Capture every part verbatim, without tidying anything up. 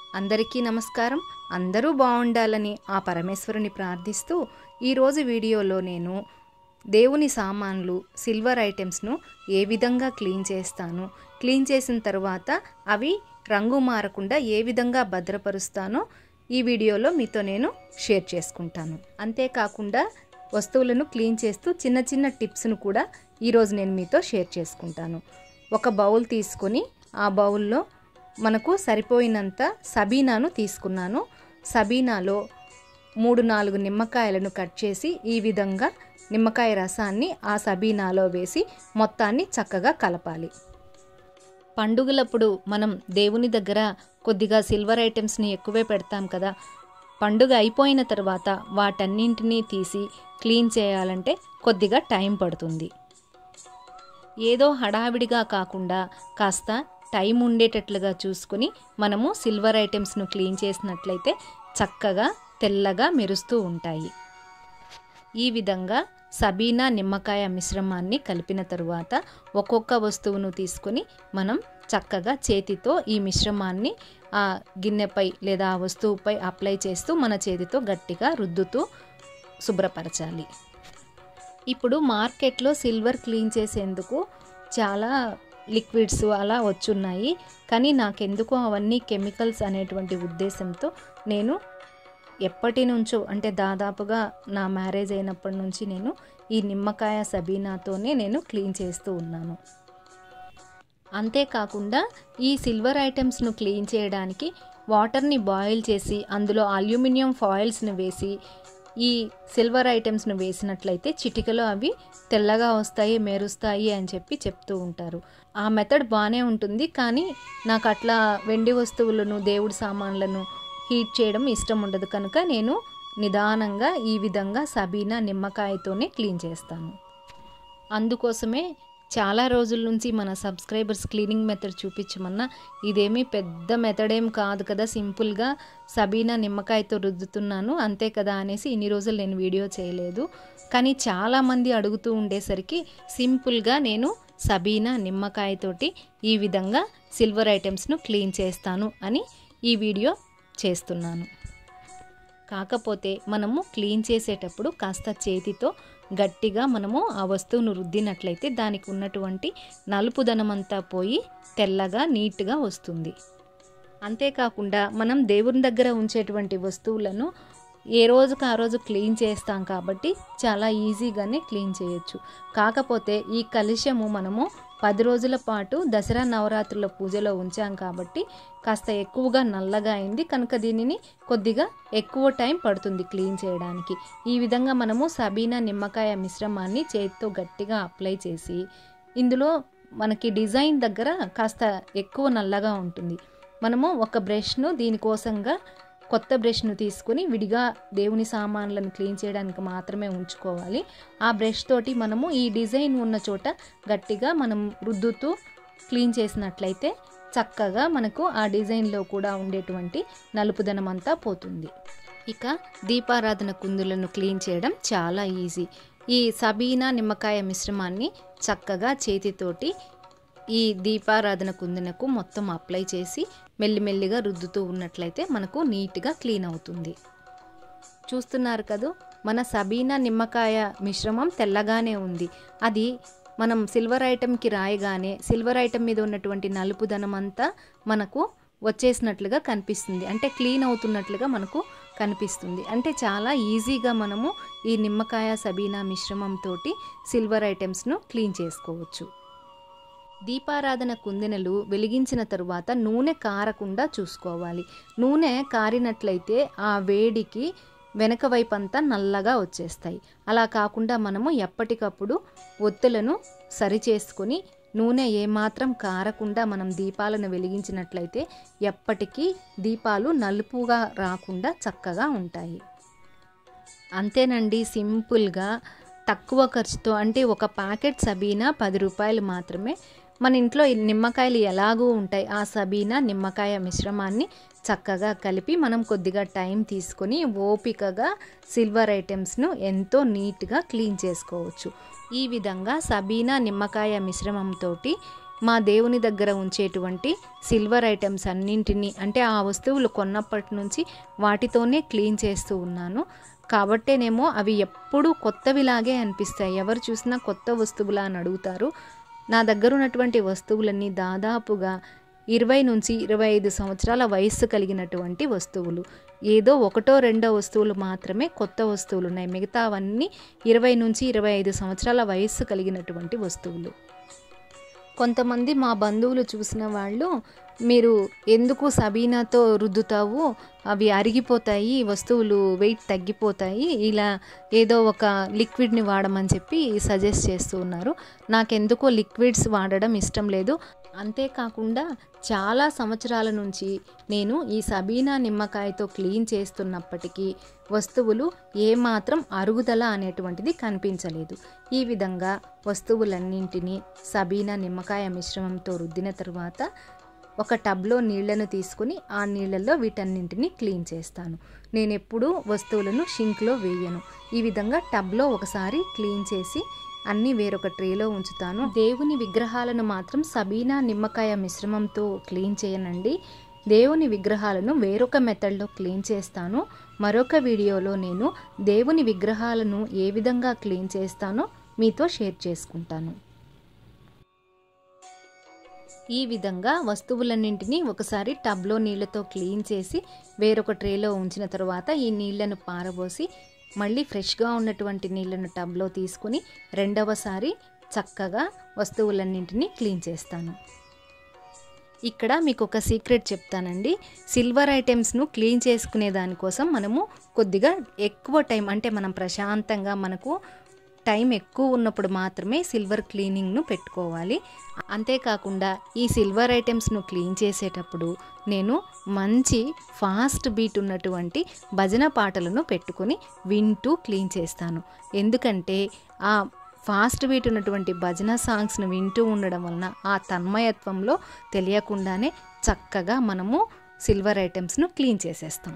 అందరికీ నమస్కారం. అందరూ బాగుండాలని ఆ పరమేశ్వరుని ప్రార్థిస్తూ ఈరోజు వీడియోలో నేను దేవుని సామాన్లు సిల్వర్ ఐటమ్స్ను ఏ విధంగా క్లీన్ చేస్తాను, క్లీన్ చేసిన తర్వాత అవి రంగు మారకుండా ఏ విధంగా భద్రపరుస్తానో ఈ వీడియోలో మీతో నేను షేర్ చేసుకుంటాను. అంతేకాకుండా వస్తువులను క్లీన్ చేస్తూ చిన్న చిన్న టిప్స్ను కూడా ఈరోజు నేను మీతో షేర్ చేసుకుంటాను. ఒక బౌల్ తీసుకొని ఆ బౌల్లో మనకు సరిపోయినంత సబీనాను తీసుకున్నాను. సబీనాలో మూడు నాలుగు నిమ్మకాయలను కట్ చేసి ఈ విధంగా నిమ్మకాయ రసాన్ని ఆ సబీనాలో వేసి మొత్తాన్ని చక్కగా కలపాలి. పండుగలప్పుడు మనం దేవుని దగ్గర కొద్దిగా సిల్వర్ ఐటమ్స్ని ఎక్కువే పెడతాం కదా. పండుగ అయిపోయిన తర్వాత వాటన్నింటినీ తీసి క్లీన్ చేయాలంటే కొద్దిగా టైం పడుతుంది. ఏదో హడావిడిగా కాకుండా కాస్త టైం ఉండేటట్లుగా చూసుకుని మనము సిల్వర్ ఐటమ్స్ను క్లీన్ చేసినట్లయితే చక్కగా తెల్లగా మెరుస్తూ ఉంటాయి. ఈ విధంగా సబీనా నిమ్మకాయ మిశ్రమాన్ని కలిపిన తరువాత ఒక్కొక్క వస్తువును తీసుకొని మనం చక్కగా చేతితో ఈ మిశ్రమాన్ని ఆ గిన్నెపై లేదా ఆ వస్తువుపై అప్లై చేస్తూ మన చేతితో గట్టిగా రుద్దుతూ శుభ్రపరచాలి. ఇప్పుడు మార్కెట్లో సిల్వర్ క్లీన్ చేసేందుకు చాలా లిక్విడ్స్ అలా వచ్చున్నాయి. కానీ నాకెందుకో అవన్నీ కెమికల్స్ అనేటువంటి ఉద్దేశంతో నేను ఎప్పటి నుంచో అంటే దాదాపుగా నా మ్యారేజ్ అయినప్పటి నుంచి నేను ఈ నిమ్మకాయ సబీనాతోనే నేను క్లీన్ చేస్తూ ఉన్నాను. అంతేకాకుండా ఈ సిల్వర్ ఐటమ్స్ను క్లీన్ చేయడానికి వాటర్ని బాయిల్ చేసి అందులో అల్యూమినియం ఫాయిల్స్ని వేసి ఈ సిల్వర్ ఐటమ్స్ను వేసినట్లయితే చిటికలో అవి తెల్లగా వస్తాయి, మెరుస్తాయి అని చెప్పి చెప్తూ ఉంటారు. ఆ మెథడ్ బాగానే ఉంటుంది. కానీ నాకు అట్లా వెండి వస్తువులను దేవుడి సామాన్లను హీట్ చేయడం ఇష్టం ఉండదు కనుక నేను నిదానంగా ఈ విధంగా సబీనా నిమ్మకాయతోనే క్లీన్ చేస్తాను. అందుకోసమే చాలా రోజుల నుంచి మన సబ్స్క్రైబర్స్ క్లీనింగ్ మెథడ్ చూపించమన్నా ఇదేమీ పెద్ద మెథడ్ ఏం కాదు కదా, సింపుల్గా సబీనా నిమ్మకాయతో రుద్దుతున్నాను అంతే కదా అనేసి ఇన్ని రోజులు నేను వీడియో చేయలేదు. కానీ చాలామంది అడుగుతూ ఉండేసరికి సింపుల్గా నేను సబీనా నిమ్మకాయతోటి ఈ విధంగా సిల్వర్ ఐటమ్స్ను క్లీన్ చేస్తాను అని ఈ వీడియో చేస్తున్నాను. కాకపోతే మనము క్లీన్ చేసేటప్పుడు కాస్త చేతితో గట్టిగా మనము ఆ వస్తువును రుద్దినట్లయితే దానికి ఉన్నటువంటి నలుపుదనమంతా పోయి తెల్లగా నీట్గా వస్తుంది. అంతేకాకుండా మనం దేవుని దగ్గర ఉంచేటువంటి వస్తువులను ఏ రోజుకు ఆ రోజు క్లీన్ చేస్తాం కాబట్టి చాలా ఈజీగానే క్లీన్ చేయొచ్చు. కాకపోతే ఈ కలశము మనము పది రోజుల పాటు దసరా నవరాత్రుల పూజలో ఉంచాం కాబట్టి కాస్త ఎక్కువగా నల్లగా అయింది కనుక దీనిని కొద్దిగా ఎక్కువ టైం పడుతుంది క్లీన్ చేయడానికి. ఈ విధంగా మనము సబీనా నిమ్మకాయ మిశ్రమాన్ని చేతితో గట్టిగా అప్లై చేసి ఇందులో మనకి డిజైన్ దగ్గర కాస్త ఎక్కువ నల్లగా ఉంటుంది. మనము ఒక బ్రష్ను దీనికోసంగా కొత్త బ్రష్ను తీసుకుని విడిగా దేవుని సామాన్లను క్లీన్ చేయడానికి మాత్రమే ఉంచుకోవాలి. ఆ బ్రష్ తోటి మనము ఈ డిజైన్ ఉన్న చోట గట్టిగా మనం రుద్దుతూ క్లీన్ చేసినట్లయితే చక్కగా మనకు ఆ డిజైన్లో కూడా ఉండేటువంటి నలుపుదనం అంతా పోతుంది. ఇక దీపారాధన కుందులను క్లీన్ చేయడం చాలా ఈజీ. ఈ సబీనా నిమ్మకాయ మిశ్రమాన్ని చక్కగా చేతితోటి ఈ దీపారాధన కుందునకు మొత్తం అప్లై చేసి మెల్లిమెల్లిగా రుద్దుతూ ఉన్నట్లయితే మనకు నీట్గా క్లీన్ అవుతుంది. చూస్తున్నారు కదా, మన సబీనా నిమ్మకాయ మిశ్రమం తెల్లగానే ఉంది. అది మనం సిల్వర్ ఐటమ్కి రాయగానే సిల్వర్ ఐటమ్ మీద ఉన్నటువంటి నలుపుదనం అంతా మనకు వచ్చేసినట్లుగా కనిపిస్తుంది. అంటే క్లీన్ అవుతున్నట్లుగా మనకు కనిపిస్తుంది. అంటే చాలా ఈజీగా మనము ఈ నిమ్మకాయ సబీనా మిశ్రమంతో సిల్వర్ ఐటమ్స్ను క్లీన్ చేసుకోవచ్చు. దీపారాధన కుందెనలు వెలిగించిన తరువాత నూనె కారకుండా చూసుకోవాలి. నూనె కారినట్లయితే ఆ వేడికి వెనక వైపు అంతా నల్లగా వచ్చేస్తాయి. అలా కాకుండా మనము ఎప్పటికప్పుడు ఒత్తులను సరి చేసుకొని నూనె ఏమాత్రం కారకుండా మనం దీపాలను వెలిగించినట్లయితే ఎప్పటికీ దీపాలు నలుపుగా రాకుండా చక్కగా ఉంటాయి. అంతేనండి, సింపుల్గా తక్కువ ఖర్చుతో అంటే ఒక ప్యాకెట్ సబీనా పది రూపాయలు మాత్రమే. మన ఇంట్లో నిమ్మకాయలు ఎలాగూ ఉంటాయి. ఆ సబీనా నిమ్మకాయ మిశ్రమాన్ని చక్కగా కలిపి మనం కొద్దిగా టైం తీసుకొని ఓపికగా సిల్వర్ ఐటమ్స్ను ఎంతో నీట్గా క్లీన్ చేసుకోవచ్చు. ఈ విధంగా సబీనా నిమ్మకాయ మిశ్రమంతో మా దేవుని దగ్గర ఉంచేటువంటి సిల్వర్ ఐటమ్స్ అన్నింటినీ అంటే ఆ వస్తువులు కొన్నప్పటి నుంచి వాటితోనే క్లీన్ చేస్తూ ఉన్నాను. కాబట్టేనేమో అవి ఎప్పుడూ కొత్తవిలాగే అనిపిస్తాయి. ఎవరు చూసినా కొత్త వస్తువులా అని అడుగుతారు. నా దగ్గర ఉన్నటువంటి వస్తువులన్నీ దాదాపుగా ఇరవై నుంచి ఇరవై ఐదు సంవత్సరాల వయస్సు కలిగినటువంటి వస్తువులు. ఏదో ఒకటో రెండో వస్తువులు మాత్రమే కొత్త వస్తువులు ఉన్నాయి. మిగతావన్నీ ఇరవై నుంచి ఇరవై ఐదు సంవత్సరాల వయస్సు కలిగినటువంటి వస్తువులు. కొంతమంది మా బంధువులు చూసిన వాళ్ళు, మీరు ఎందుకు సబీనాతో రుద్దుతావు, అవి అరిగిపోతాయి, వస్తువులు వెయిట్ తగ్గిపోతాయి, ఇలా ఏదో ఒక లిక్విడ్ని వాడమని చెప్పి సజెస్ట్ చేస్తూ ఉన్నారు. నాకెందుకో లిక్విడ్స్ వాడడం ఇష్టం లేదు. అంతేకాకుండా చాలా సంవత్సరాల నుంచి నేను ఈ సబీనా నిమ్మకాయతో క్లీన్ చేస్తున్నప్పటికీ వస్తువులు ఏమాత్రం అరుగుదల అనేటువంటిది కనిపించలేదు. ఈ విధంగా వస్తువులన్నింటినీ సబీనా నిమ్మకాయ మిశ్రమంతో రుద్దిన తర్వాత ఒక టబ్లో నీళ్లను తీసుకుని ఆ నీళ్ళల్లో వీటన్నింటినీ క్లీన్ చేస్తాను. నేను ఎప్పుడూ వస్తువులను షింక్లో వేయను. ఈ విధంగా టబ్లో ఒకసారి క్లీన్ చేసి అన్నీ వేరొక ట్రేలో ఉంచుతాను. దేవుని విగ్రహాలను మాత్రం సబీనా నిమ్మకాయ మిశ్రమంతో క్లీన్ చేయనండి. దేవుని విగ్రహాలను వేరొక మెథడ్లో క్లీన్ చేస్తాను. మరొక వీడియోలో నేను దేవుని విగ్రహాలను ఏ విధంగా క్లీన్ చేస్తానో మీతో షేర్ చేసుకుంటాను. ఈ విధంగా వస్తువులన్నింటినీ ఒకసారి టబ్లో నీళ్ళతో క్లీన్ చేసి వేరొక ట్రేలో ఉంచిన తర్వాత ఈ నీళ్లను పారబోసి మళ్ళీ ఫ్రెష్గా ఉన్నటువంటి నీళ్ళను టబ్లో తీసుకుని రెండవసారి చక్కగా వస్తువులన్నింటినీ క్లీన్ చేస్తాను. ఇక్కడ మీకు ఒక సీక్రెట్ చెప్తానండి. సిల్వర్ ఐటమ్స్ను క్లీన్ చేసుకునే దానికోసం మనము కొద్దిగా ఎక్కువ టైం, అంటే మనం ప్రశాంతంగా మనకు టైం ఎక్కువ ఉన్నప్పుడు మాత్రమే సిల్వర్ క్లీనింగ్ను పెట్టుకోవాలి. అంతేకాకుండా ఈ సిల్వర్ ఐటమ్స్ను క్లీన్ చేసేటప్పుడు నేను మంచి ఫాస్ట్ బీట్ ఉన్నటువంటి భజన పాటలను పెట్టుకొని వింటూ క్లీన్ చేస్తాను. ఎందుకంటే ఆ ఫాస్ట్ బీట్ ఉన్నటువంటి భజన సాంగ్స్ను వింటూ ఉండడం వలన ఆ తన్మయత్వంలో తెలియకుండానే చక్కగా మనము సిల్వర్ ఐటమ్స్ను క్లీన్ చేసేస్తాం.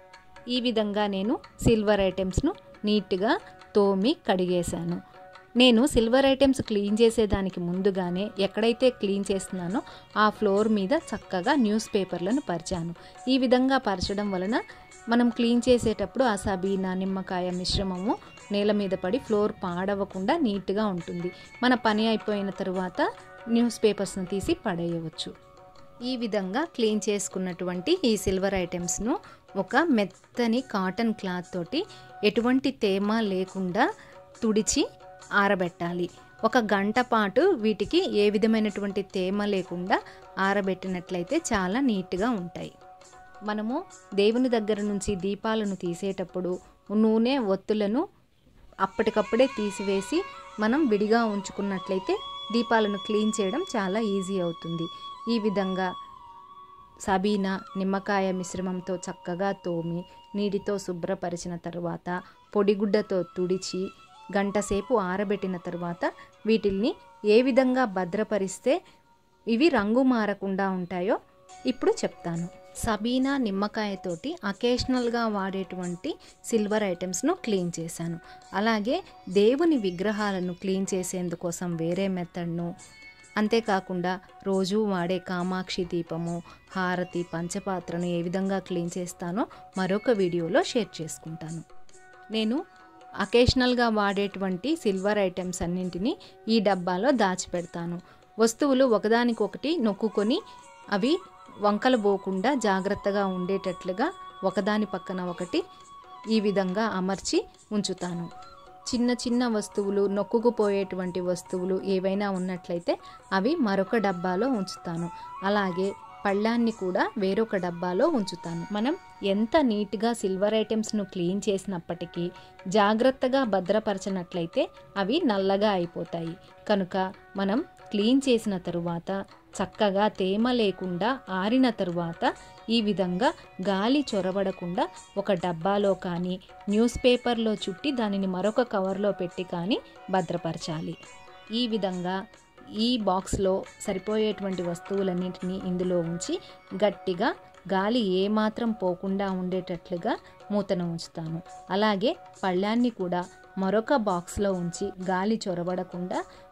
ఈ విధంగా నేను సిల్వర్ ఐటమ్స్ను నీట్గా తోమి కడిగేశాను. నేను సిల్వర్ ఐటమ్స్ క్లీన్ చేసేదానికి ముందుగానే ఎక్కడైతే క్లీన్ చేస్తున్నానో ఆ ఫ్లోర్ మీద చక్కగా న్యూస్ పేపర్లను పరిచాను. ఈ విధంగా పరచడం వలన మనం క్లీన్ చేసేటప్పుడు ఆ సబీనా నిమ్మకాయ మిశ్రమము నేల మీద పడి ఫ్లోర్ పాడవకుండా నీట్గా ఉంటుంది. మన పని అయిపోయిన తరువాత న్యూస్ పేపర్స్ను తీసి పడేయవచ్చు. ఈ విధంగా క్లీన్ చేసుకున్నటువంటి ఈ సిల్వర్ ఐటమ్స్ను ఒక మెత్తని కాటన్ క్లాత్ తోటి ఎటువంటి తేమ లేకుండా తుడిచి ఆరబెట్టాలి. ఒక గంట పాటు వీటికి ఏ విధమైనటువంటి తేమ లేకుండా ఆరబెట్టినట్లయితే చాలా నీట్గా ఉంటాయి. మనము దేవుని దగ్గర నుంచి దీపాలను తీసేటప్పుడు నూనె ఒత్తులను అప్పటికప్పుడే తీసివేసి మనం విడిగా ఉంచుకున్నట్లయితే దీపాలను క్లీన్ చేయడం చాలా ఈజీ అవుతుంది. ఈ విధంగా సబీనా నిమ్మకాయ మిశ్రమంతో చక్కగా తోమి నీటితో శుభ్రపరిచిన తర్వాత పొడిగుడ్డతో తుడిచి గంట సేపు ఆరబెట్టిన తర్వాత వీటిల్ని ఏ విధంగా భద్రపరిస్తే ఇవి రంగు మారకుండా ఉంటాయో ఇప్పుడు చెప్తాను. సబీనా నిమ్మకాయతోటి అకేషనల్గా వాడేటువంటి సిల్వర్ ఐటమ్స్ను క్లీన్ చేశాను. అలాగే దేవుని విగ్రహాలను క్లీన్ చేసేందుకోసం వేరే మెథడ్ను, అంతేకాకుండా రోజు వాడే కామాక్షి దీపము, హారతి, పంచపాత్రను ఏ విధంగా క్లీన్ చేస్తానో మరొక వీడియోలో షేర్ చేసుకుంటాను. నేను అకేషనల్గా వాడేటువంటి సిల్వర్ ఐటమ్స్ అన్నింటినీ ఈ డబ్బాలో దాచిపెడతాను. వస్తువులు ఒకదానికొకటి నొక్కుకొని అవి వంకలు పోకుండా జాగ్రత్తగా ఉండేటట్లుగా ఒకదాని పక్కన ఒకటి ఈ విధంగా అమర్చి ఉంచుతాను. చిన్న చిన్న వస్తువులు, నొక్కుకుపోయేటువంటి వస్తువులు ఏవైనా ఉన్నట్లయితే అవి మరొక డబ్బాలో ఉంచుతాను. అలాగే పళ్ళాన్ని కూడా వేరొక డబ్బాలో ఉంచుతాను. మనం ఎంత నీట్గా సిల్వర్ ఐటమ్స్ను క్లీన్ చేసినప్పటికీ జాగ్రత్తగా భద్రపరచినట్లయితే అవి నల్లగా అయిపోతాయి. కనుక మనం క్లీన్ చేసిన తరువాత చక్కగా తేమ లేకుండా ఆరిన తరువాత ఈ విధంగా గాలి చొరబడకుండా ఒక డబ్బాలో కానీ న్యూస్ పేపర్లో చుట్టి దానిని మరొక కవర్లో పెట్టి కానీ భద్రపరచాలి. ఈ విధంగా ఈ బాక్స్లో సరిపోయేటువంటి వస్తువులన్నింటినీ ఇందులో ఉంచి గట్టిగా గాలి ఏమాత్రం పోకుండా ఉండేటట్లుగా మూతను ఉంచుతాను. అలాగే పళ్ళాన్ని కూడా మరొక బాక్స్లో ఉంచి గాలి చొరబడకుండా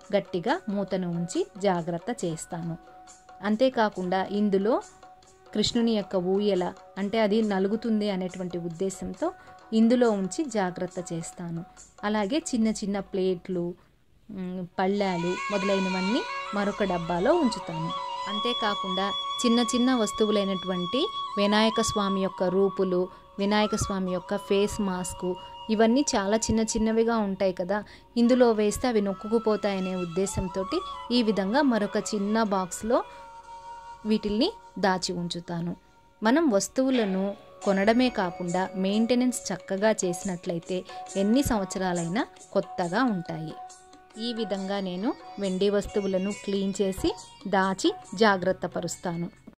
గట్టిగా మూతను ఉంచి జాగ్రత్త చేస్తాను. అంతేకాకుండా ఇందులో కృష్ణుని యొక్క ఊయల అంటే అది నలుగుతుంది అనేటువంటి ఉద్దేశంతో ఇందులో ఉంచి జాగ్రత్త చేస్తాను. అలాగే చిన్న చిన్న ప్లేట్లు, పళ్ళాలు మొదలైనవన్నీ మరొక డబ్బాలో ఉంచుతాను. అంతేకాకుండా చిన్న చిన్న వస్తువులైనటువంటి వినాయక స్వామి యొక్క రూపులు, వినాయక స్వామి యొక్క ఫేస్ మాస్కు, ఇవన్నీ చాలా చిన్న చిన్నవిగా ఉంటాయి కదా, ఇందులో వేస్తే అవి నొక్కుకుపోతాయనే ఉద్దేశంతో ఈ విధంగా మరొక చిన్న బాక్స్లో వీటిల్ని దాచి ఉంచుతాను. మనం వస్తువులను కొనడమే కాకుండా మెయింటెనెన్స్ చక్కగా చేసినట్లయితే ఎన్ని సంవత్సరాలైనా కొత్తగా ఉంటాయి. ఈ విధంగా నేను వెండి వస్తువులను క్లీన్ చేసి దాచి జాగ్రత్త పరుస్తాను.